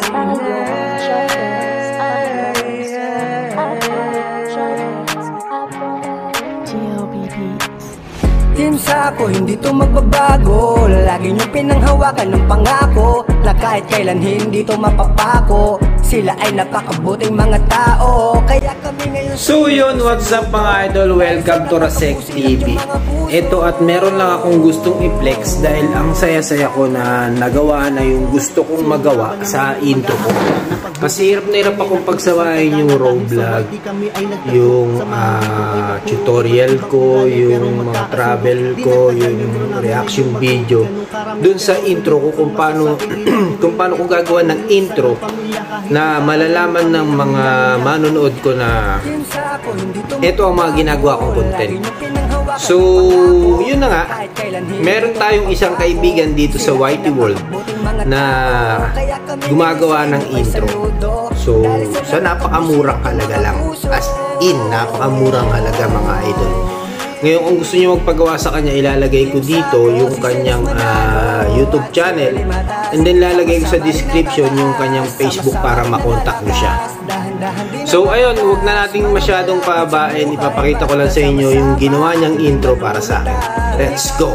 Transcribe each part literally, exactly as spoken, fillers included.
Team Sako, hindi to magbabago. Lagi nyo pinanghawakan ng pangako na kahit kailan hindi to mapapako. Sila ay napakabuting mga tao, kaya kami ngayon. So yun, what's up mga idol? Welcome to Rasek T V. Ito at meron lang akong gustong i-flex dahil ang saya-saya ko na nagawa na yung gusto kong magawa sa intro ko. Kasi hirap na hirap akong pagsawahin yung raw vlog, yung uh, tutorial ko, yung mga travel ko, yung reaction video dun sa intro ko kung paano kung paano ko gagawa ng intro na malalaman ng mga manonood ko na ito ang mga ginagawa kong content. So, yun na nga, meron tayong isang kaibigan dito sa Whitey World na gumagawa ng intro. So, sa napakamurang halaga lang, as in, napakamurang halaga mga idol. Ngayon, kung gusto niyo magpagawa sa kanya, ilalagay ko dito yung kanyang uh, YouTube channel, and then lalagay ko sa description yung kanyang Facebook para makontak nyo siya. So ayun, huwag na nating masyadong pababain, ipapakita ko lang sa inyo yung ginawa niyang intro para sa akin. Let's go!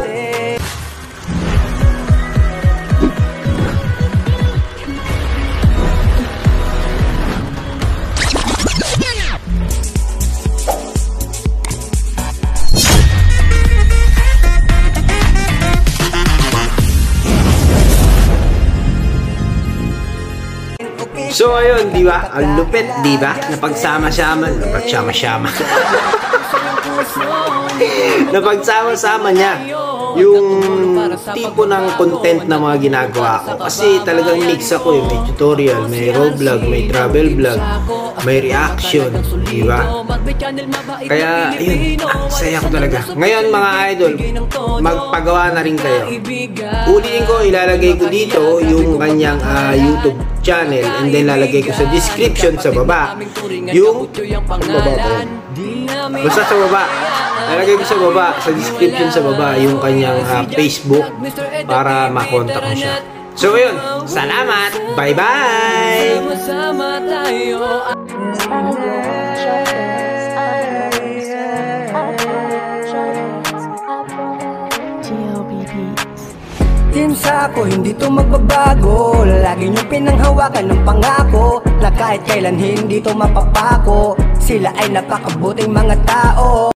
So ayun, di ba? Ang lupit, di ba? Napagsama-sama, napagsama-sama. Napagsama-sama niya yung tipo ng content na mga ginagawa ko. Kasi talagang mix ako eh. May tutorial, may raw vlog, may travel vlog, may reaction, di ba? Kaya, ayun, ah, saya ko talaga. Ngayon mga idol, magpagawa na rin kayo. Ulitin ko, ilalagay ko dito yung kanyang uh, YouTube channel, and then lalagay ko sa description sa baba yung baba ko. Basta sa baba, lalagay ko sa baba, sa description sa baba yung kanyang uh, Facebook para makontak mo siya. So yun, salamat, bye bye. Team Sako, hindi to magbabago. Lagi nyo pinanghawakan ng pangako na kahit kailan hindi to mapapako. Sila ay napakabuting mga tao.